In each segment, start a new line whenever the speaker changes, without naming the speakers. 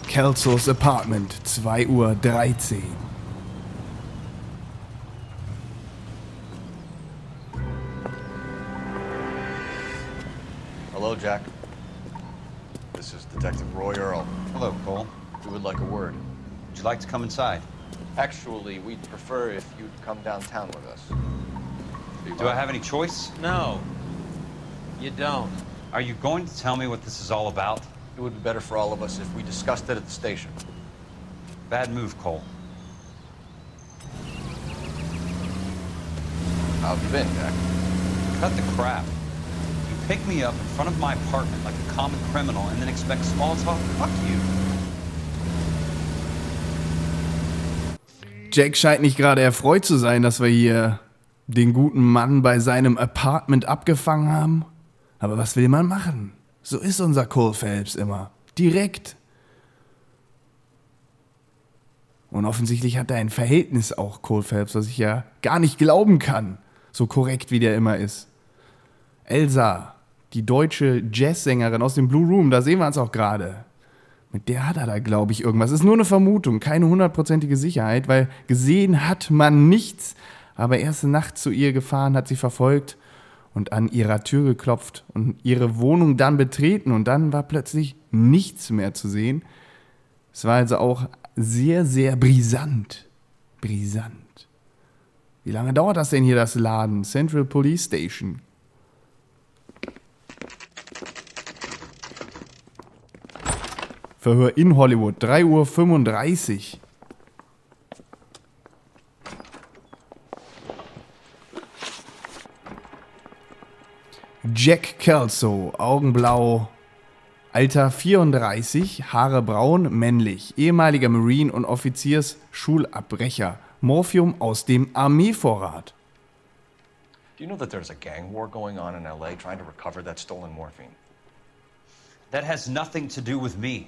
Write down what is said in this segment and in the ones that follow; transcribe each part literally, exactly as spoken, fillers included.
Kelsos Apartment, zwei Uhr dreizehn.
Hello, Jack. This is Detective Roy Earl.
Hello, Cole.
We would like a word.
Would you like to come inside?
Actually, we'd prefer if you'd come downtown with us.
Do I have any choice?
No, you don't.
Are you going to tell me what this is all about?
It would be better for all of us if we discussed it at the station.
Bad move, Cole.
How have you been, Jack?
Cut the crap. You pick me up in front of my apartment like a common criminal and then expect small talk? Fuck you.
Jack scheint nicht gerade erfreut zu sein, dass wir hier den guten Mann bei seinem Apartment abgefangen haben. Aber was will man machen? So ist unser Cole Phelps immer. Direkt. Und offensichtlich hat er ein Verhältnis auch, Cole Phelps, was ich ja gar nicht glauben kann. So korrekt, wie der immer ist. Elsa, die deutsche Jazzsängerin aus dem Blue Room, da sehen wir uns auch gerade. Mit der hat er da, glaube ich, irgendwas. Ist nur eine Vermutung, keine hundertprozentige Sicherheit, weil gesehen hat man nichts. Aber erste Nacht zu ihr gefahren, hat sie verfolgt und an ihrer Tür geklopft und ihre Wohnung dann betreten. Und dann war plötzlich nichts mehr zu sehen. Es war also auch sehr, sehr brisant. Brisant. Wie lange dauert das denn hier, das Laden? Central Police Station. Verhör in Hollywood, drei Uhr fünfunddreißig. Jack Kelso, Augenblau, Alter vierunddreißig, Haare braun, männlich, ehemaliger Marine und Offiziersschulabbrecher, Morphium aus dem Armeevorrat.
Do you know that there's a gang war going on in L A trying to recover that stolen morphine?
That has nothing to do with me.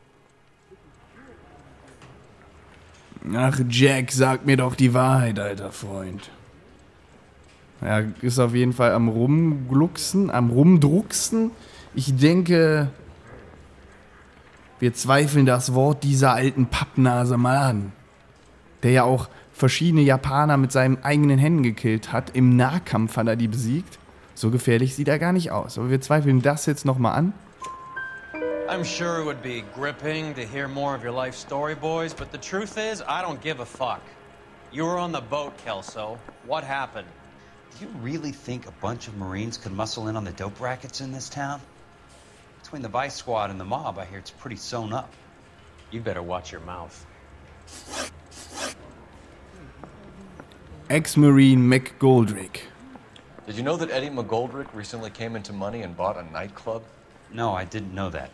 Ach, Jack, sag mir doch die Wahrheit, alter Freund. Er ist auf jeden Fall am Rumglucksen, am Rumdrucksen. Ich denke, wir zweifeln das Wort dieser alten Pappnase mal an. Der ja auch verschiedene Japaner mit seinen eigenen Händen gekillt hat. Im Nahkampf hat er die besiegt. So gefährlich sieht er gar nicht aus. Aber wir zweifeln das jetzt nochmal an.
I'm sure it would be gripping to hear more of your life story, boys, but the truth is, I don't give a fuck. You were on the boat, Kelso. What happened?
Do you really think a bunch of Marines could muscle in on the dope rackets in this town? Between the Vice Squad and the mob, I hear it's pretty sewn up.
You better watch your mouth.
Ex-Marine McGoldrick.
Did you know that Eddie McGoldrick recently came into money and bought a nightclub?
No, I didn't know that.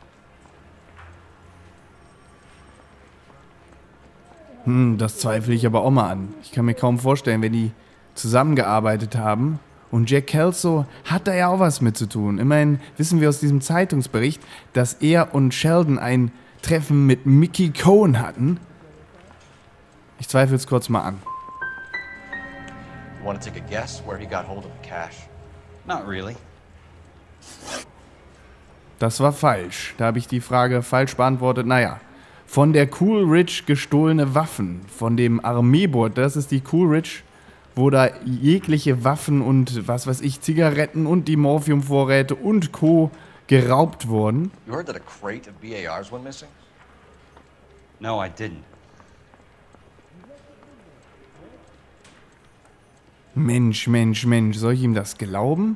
Hm, das zweifle ich aber auch mal an. Ich kann mir kaum vorstellen, wenn die zusammengearbeitet haben. Und Jack Kelso hat da ja auch was mit zu tun. Immerhin wissen wir aus diesem Zeitungsbericht, dass er und Sheldon ein Treffen mit Mickey Cohen hatten. Ich zweifle es kurz mal an.
You want to take a guess where he got hold of the cash?
Not really.
Das war falsch. Da habe ich die Frage falsch beantwortet. Naja, von der Coolidge gestohlene Waffen, von dem Armeeboot, das ist die Coolidge, wo da jegliche Waffen und was weiß ich, Zigaretten und die Morphiumvorräte und Co. geraubt wurden.
You heard that a crate of B A Rs went missing?
No, I didn't.
Mensch, Mensch, Mensch, soll ich ihm das glauben?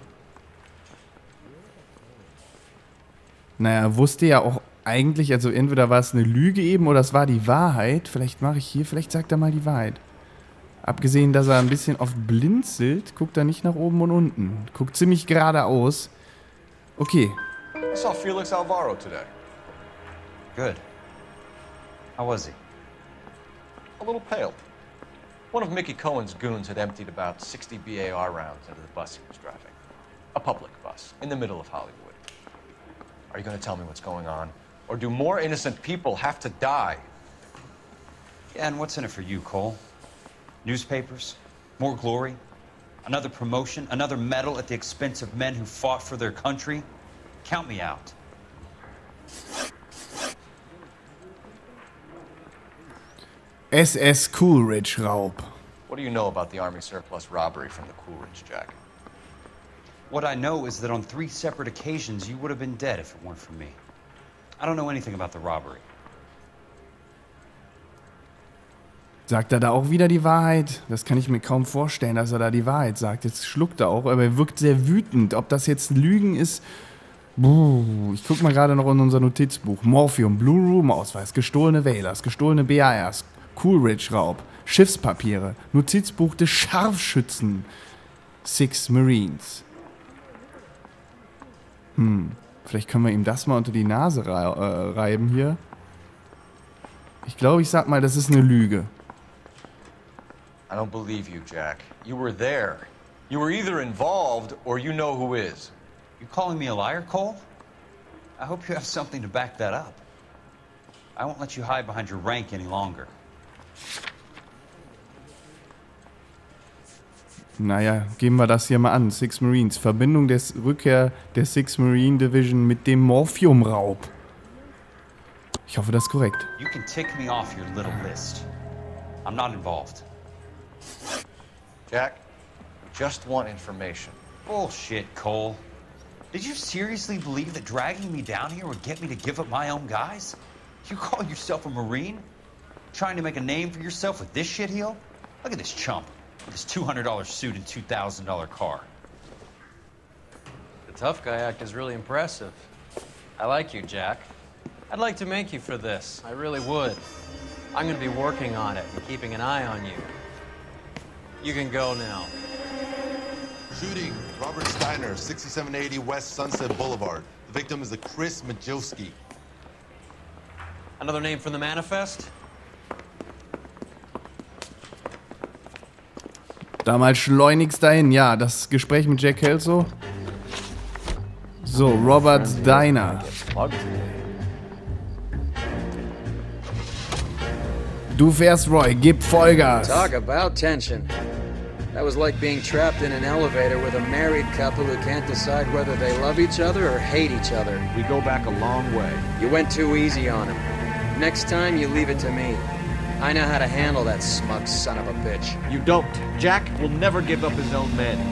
Naja, er wusste ja auch eigentlich, also entweder war es eine Lüge eben oder es war die Wahrheit. Vielleicht mache ich hier, vielleicht sagt er mal die Wahrheit. Abgesehen, dass er ein bisschen oft blinzelt, guckt er nicht nach oben und unten. Guckt ziemlich geradeaus. Okay.
I saw Felix Alvaro today.
Good. How was he?
A little pale. One of Mickey Cohen's goons had emptied about sixty B A R rounds into the bus he was driving. A public bus, in the middle of Hollywood. Are you going to tell me what's going on? Or do more innocent people have to die?
Yeah, and what's in it for you, Cole? Newspapers? More glory? Another promotion? Another medal at the expense of men who fought for their country? Count me out.
S S Coolidge Raub.
What do you know about the Army surplus robbery from the Coolidge, Jack?
What I know is that on three separate occasions you would have been dead if it weren't for me. I don't know anything about the robbery.
Sagt er da auch wieder die Wahrheit? Das kann ich mir kaum vorstellen, dass er da die Wahrheit sagt. Jetzt schluckt er auch, aber er wirkt sehr wütend. Ob das jetzt Lügen ist? Buh, ich guck mal gerade noch in unser Notizbuch. Morphium, Blue Room Ausweis, gestohlene Wählers, gestohlene B A Rs, Coolidge Raub, Schiffspapiere, Notizbuch des Scharfschützen, Six Marines. Hm, vielleicht können wir ihm das mal unter die Nase rei- äh, reiben hier. Ich glaube, ich sag mal, das ist eine Lüge.
I don't believe you, Jack. You were there. You were either involved or you know who is.
You calling me a liar, Cole? I hope you have something to back that up. I won't let you hide behind your rank any longer.
Naja, geben wir das hier mal an. Six Marines. Verbindung der Rückkehr der Six Marine Division mit dem Morphium-Raub. Ich hoffe, das ist korrekt.
You can tick me off your little list. I'm not involved.
Jack, we just want information.
Bullshit, Cole. Did you seriously believe that dragging me down here would get me to give up my own guys? You call yourself a Marine? Trying to make a name for yourself with this shitheel? Look at this chump with his two hundred dollar suit and two thousand dollar car.
The tough guy act is really impressive. I like you, Jack. I'd like to make you for this. I really would. I'm going to be working on it and keeping an eye on you. You can go now.
Shooting, Robert Steiner, sixty-seven eighty West Sunset Boulevard. The victim is a Chris Majowski.
Another name from the manifest?
Damals schleunigst dahin. Ja, das Gespräch mit Jack Kelso. So, Robert Steiner. Du fährst, Roy. Gib Vollgas.
Talk about tension. That was like being trapped in an elevator with a married couple who can't decide whether they love each other or hate each other.
We go back a long way.
You went too easy on him. Next time, you leave it to me. I know how to handle that smug son of a bitch.
You don't. Jack will never give up his own men.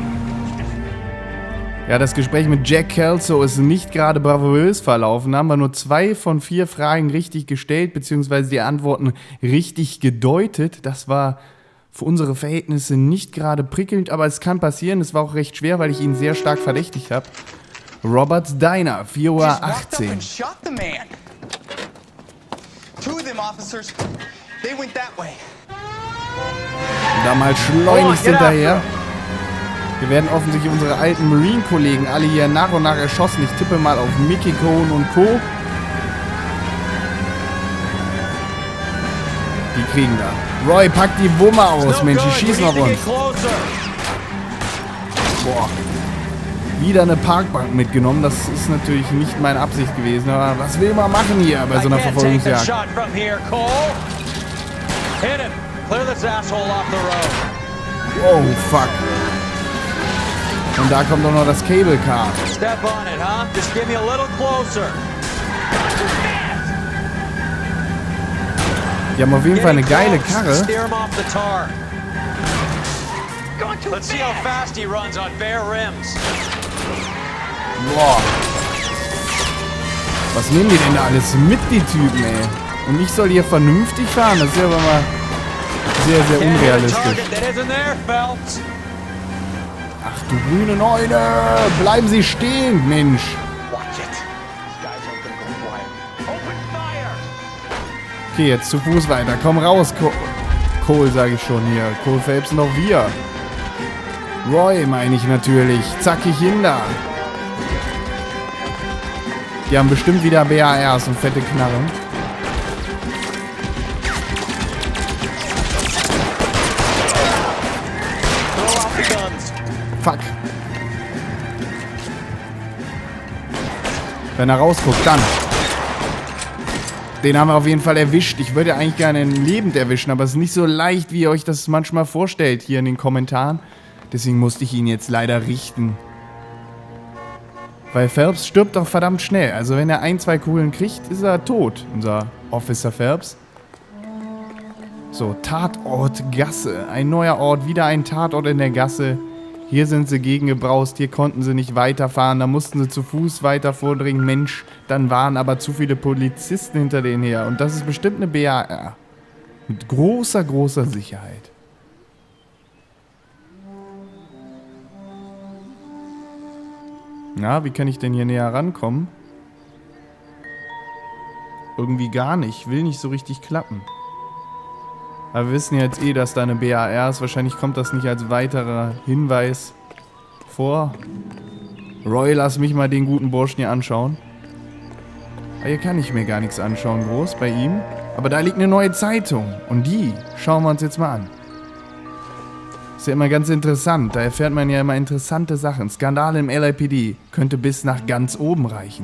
Ja, das Gespräch mit Jack Kelso ist nicht gerade bravourös verlaufen. Da haben wir nur zwei von vier Fragen richtig gestellt, beziehungsweise die Antworten richtig gedeutet. Das war für unsere Verhältnisse nicht gerade prickelnd, aber es kann passieren. Es war auch recht schwer, weil ich ihn sehr stark verdächtigt habe. Robert Steiner, vier Uhr achtzehn. Damals schleunigst hinterher. Wir werden offensichtlich unsere alten Marine-Kollegen alle hier nach und nach erschossen. Ich tippe mal auf Mickey Cohen und Co. Die kriegen da. Roy, pack die Wumme aus, Mensch, die schießen auf uns. Boah. Wieder eine Parkbank mitgenommen. Das ist natürlich nicht meine Absicht gewesen. Aber was will man machen hier bei so einer Verfolgungsjagd? Oh, fuck. Und da kommt doch noch das Cable Car.
Step on it, huh? Just give me a little closer.
Die haben auf jeden Fall eine geile Karre.
Let's see how fast he runs on bare rims.
Boah. Was nehmen die denn da alles mit, die Typen, ey? Und ich soll hier vernünftig fahren? Das ist ja aber mal sehr, sehr unrealistisch. Ach du grüne Neune! Bleiben Sie stehen, Mensch! Okay, jetzt zu Fuß weiter. Komm raus, Co Cole, sage ich schon hier. Cole Phelps noch wir. Roy meine ich natürlich. Zackig hinter. Die haben bestimmt wieder B A Rs und fette Knarren. Fuck. Wenn er rausguckt, dann. Den haben wir auf jeden Fall erwischt. Ich würde eigentlich gerne ihn lebend erwischen, aber es ist nicht so leicht, wie ihr euch das manchmal vorstellt hier in den Kommentaren. Deswegen musste ich ihn jetzt leider richten. Weil Phelps stirbt doch verdammt schnell. Also wenn er ein, zwei Kugeln kriegt, ist er tot, unser Officer Phelps. So, Tatortgasse. Ein neuer Ort, wieder ein Tatort in der Gasse. Hier sind sie gegengebraust, hier konnten sie nicht weiterfahren, da mussten sie zu Fuß weiter vordringen. Mensch, dann waren aber zu viele Polizisten hinter denen her. Und das ist bestimmt eine B A R. Mit großer, großer Sicherheit. Na, wie kann ich denn hier näher rankommen? Irgendwie gar nicht. Will nicht so richtig klappen. Aber wir wissen ja jetzt eh, dass da eine B A R ist. Wahrscheinlich kommt das nicht als weiterer Hinweis vor. Roy, lass mich mal den guten Burschen hier anschauen. Aber hier kann ich mir gar nichts anschauen, groß bei ihm. Aber da liegt eine neue Zeitung. Und die schauen wir uns jetzt mal an. Ist ja immer ganz interessant. Da erfährt man ja immer interessante Sachen. Skandal im L A P D könnte bis nach ganz oben reichen.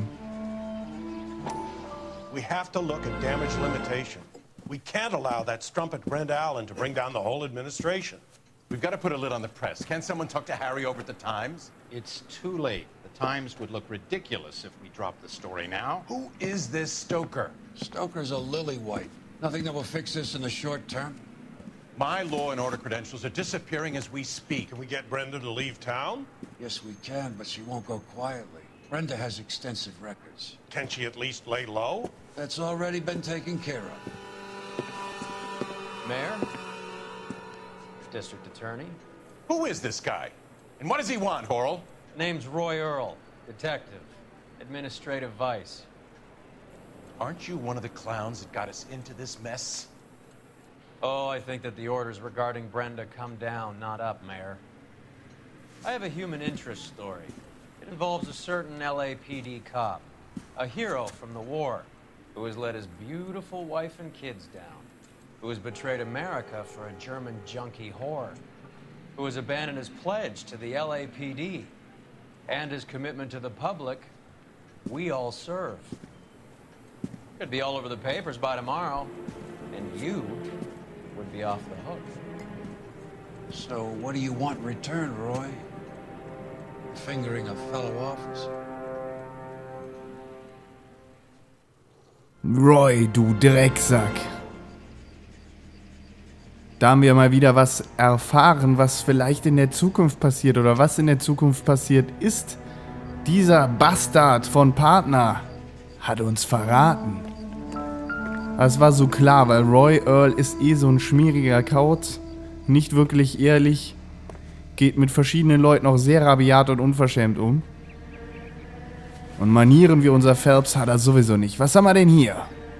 We have to look at damage limitation. We can't allow that strumpet Brent Allen to bring down the whole administration.
We've got to put a lid on the press. Can't someone talk to Harry over at the Times?
It's too late. The Times would look ridiculous if we dropped the story now.
Who is this Stoker?
Stoker's a lily-white. Nothing that will fix this in the short term.
My law and order credentials are disappearing as we speak.
Can we get Brenda to leave town?
Yes, we can, but she won't go quietly. Brenda has extensive records.
Can she at least lay low?
That's already been taken care of.
Mayor? District Attorney?
Who is this guy? And what does he want, Horrell?
Name's Roy Earl, detective, administrative vice.
Aren't you one of the clowns that got us into this mess?
Oh, I think that the orders regarding Brenda come down, not up, Mayor. I have a human interest story. It involves a certain L A P D cop, a hero from the war, who has let his beautiful wife and kids down, who has betrayed America for a German junkie whore, who has abandoned his pledge to the L A P D, and his commitment to the public we all serve. Could be all over the papers by tomorrow, and you would be off the hook.
So what do you want in return, Roy? Fingering a fellow officer?
Roy, du Drecksack. Da haben wir mal wieder was erfahren, was vielleicht in der Zukunft passiert oder was in der Zukunft passiert ist. Dieser Bastard von Partner hat uns verraten. Das war so klar, weil Roy Earl ist eh so ein schmieriger Kauz, nicht wirklich ehrlich, geht mit verschiedenen Leuten auch sehr rabiat und unverschämt um. Und Manieren wie unser Phelps hat er sowieso nicht. Was haben wir denn hier?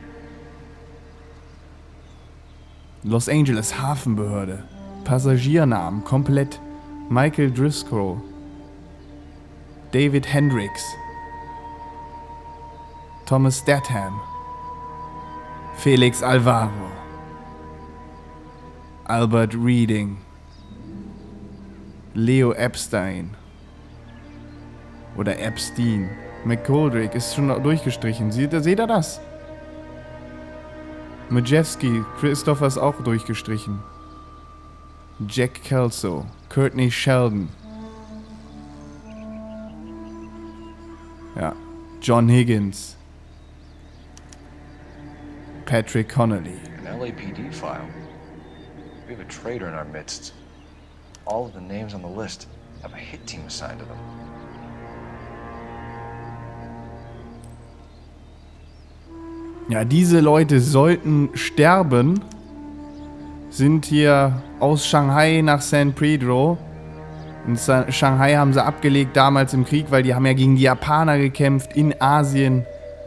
Los Angeles Hafenbehörde. Passagiernamen komplett. Michael Driscoll. David Hendricks. Thomas Statham. Felix Alvaro. Albert Reading. Leo Epstein. Oder Epstein. McGoldrick ist schon durchgestrichen. Seht, seht ihr das? Majewski, Christopher ist auch durchgestrichen. Jack Kelso, Courtney Sheldon. Ja, John Higgins. Patrick Connolly.
An L A P D file. We have a traitor in our midst. All of the names on the list have a hit team assigned to them.
Ja, diese Leute sollten sterben. Sind hier aus Shanghai nach San Pedro. In Shanghai haben sie abgelegt damals im Krieg, weil die haben ja gegen die Japaner gekämpft in Asien.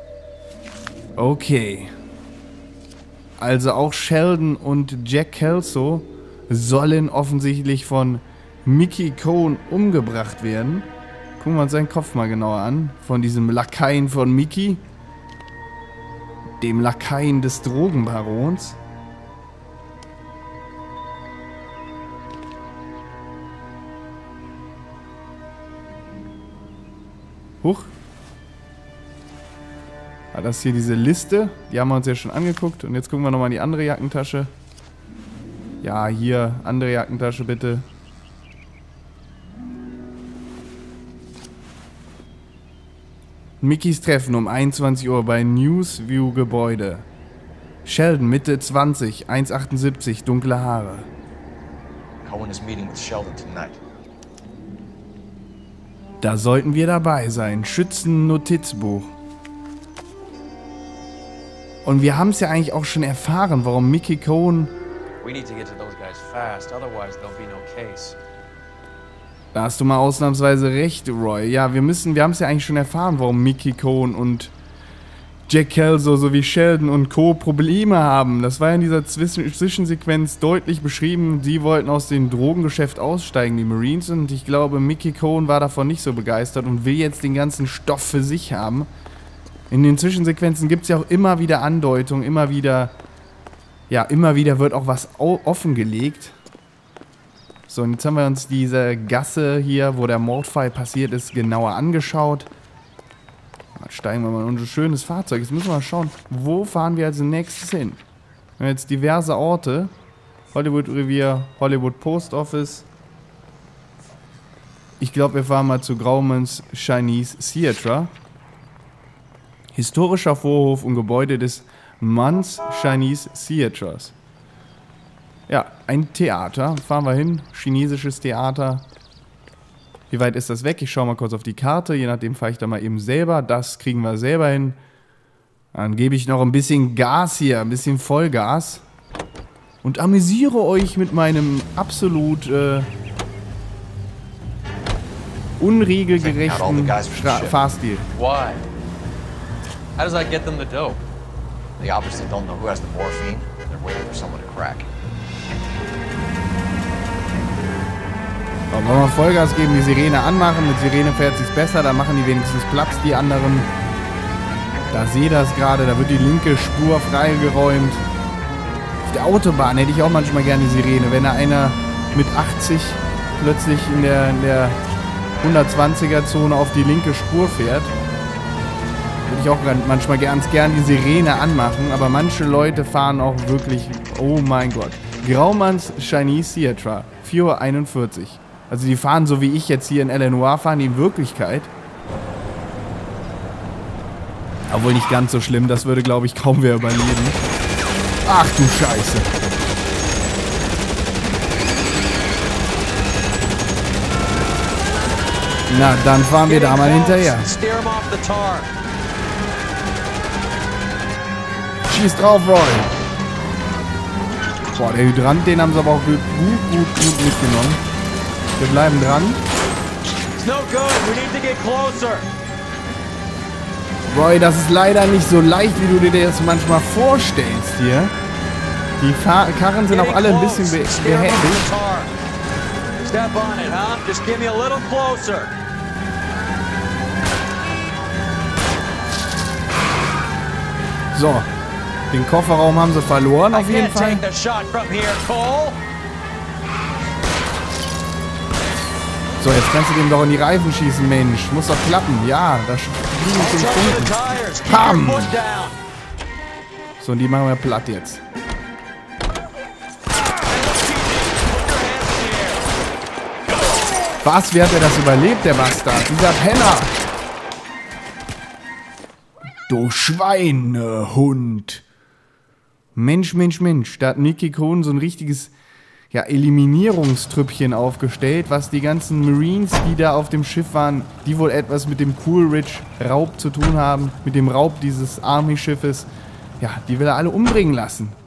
Okay. Also auch Sheldon und Jack Kelso sollen offensichtlich von Mickey Cohen umgebracht werden. Gucken wir uns seinen Kopf mal genauer an. Von diesem Lakaien von Mickey. Dem Lakaien des Drogenbarons. Huch. Ah, das ist hier diese Liste. Die haben wir uns ja schon angeguckt. Und jetzt gucken wir nochmal in die andere Jackentasche. Ja, hier, andere Jackentasche bitte. Mickys Treffen um einundzwanzig Uhr bei Newsview Gebäude. Sheldon, Mitte zwanzig, eins Komma achtundsiebzig, dunkle Haare.
Cohen is meeting with Sheldon tonight.
Da sollten wir dabei sein. Schützen-Notizbuch. Und wir haben es ja eigentlich auch schon erfahren, warum Mickey Cohen...
We need to get to those guys fast, otherwise there'll be no case.
Da hast du mal ausnahmsweise recht, Roy. Ja, wir müssen, wir haben es ja eigentlich schon erfahren, warum Mickey Cohen und Jack Kelso sowie Sheldon und Co. Probleme haben. Das war ja in dieser Zwischen Zwischensequenz deutlich beschrieben. Die wollten aus dem Drogengeschäft aussteigen, die Marines. Und ich glaube, Mickey Cohen war davon nicht so begeistert und will jetzt den ganzen Stoff für sich haben. In den Zwischensequenzen gibt es ja auch immer wieder Andeutungen, immer wieder... Ja, immer wieder wird auch was offengelegt. So, und jetzt haben wir uns diese Gasse hier, wo der Mordfall passiert ist, genauer angeschaut. Dann steigen wir mal in unser schönes Fahrzeug. Jetzt müssen wir mal schauen, wo fahren wir als nächstes hin. Wir haben jetzt diverse Orte. Hollywood Revier, Hollywood Post Office. Ich glaube, wir fahren mal zu Grauman's Chinese Theatre. Historischer Vorhof und Gebäude des Mann's Chinese Theatres. Ja, ein Theater. Fahren wir hin. Chinesisches Theater. Wie weit ist das weg? Ich schaue mal kurz auf die Karte. Je nachdem fahre ich da mal eben selber. Das kriegen wir selber hin. Dann gebe ich noch ein bisschen Gas hier. Ein bisschen Vollgas. Und amüsiere euch mit meinem absolut äh, unregelgerechten Fahrstil.
Why? How does that get them the dope?
They obviously don't know who has the morphine. They're waiting for someone to crack.
So, wollen wir Vollgas geben, die Sirene anmachen. Mit Sirene fährt sich's besser, da machen die wenigstens Platz, die anderen. Da sehe ich das gerade, da wird die linke Spur freigeräumt. Auf der Autobahn hätte ich auch manchmal gerne die Sirene. Wenn da einer mit achtzig plötzlich in der, in der hundertzwanziger-Zone auf die linke Spur fährt, würde ich auch manchmal ganz gern die Sirene anmachen, aber manche Leute fahren auch wirklich, oh mein Gott. Grauman's Chinese Theatre, vier Uhr einundvierzig. Also die fahren so wie ich jetzt hier in L A Noire, fahren die in Wirklichkeit. Obwohl nicht ganz so schlimm, das würde glaube ich kaum wer überleben. Ach du Scheiße. Na, dann fahren wir da mal hinterher. Schieß drauf, Roy. Boah, der Hydrant, den haben sie aber auch gut, gut, gut, gut mitgenommen. Wir bleiben dran. Roy, das ist leider nicht so leicht, wie du dir das manchmal vorstellst hier. Die Fahr Karren sind auch alle ein bisschen be behäbig. So. Den Kofferraum haben sie verloren, auf jeden Fall. So, jetzt kannst du dem doch in die Reifen schießen, Mensch. Muss doch klappen. Ja, da fliegen wir zum Punkten. Pam! So, und die machen wir platt jetzt. Was, wie hat er das überlebt, der Bastard? Dieser Penner! Du Schweinehund! Mensch, Mensch, Mensch, da hat Mickey Cohen so ein richtiges ja, Eliminierungstrüppchen aufgestellt, was die ganzen Marines, die da auf dem Schiff waren, die wohl etwas mit dem Coolidge-Raub zu tun haben, mit dem Raub dieses Army-Schiffes, ja, die will er alle umbringen lassen.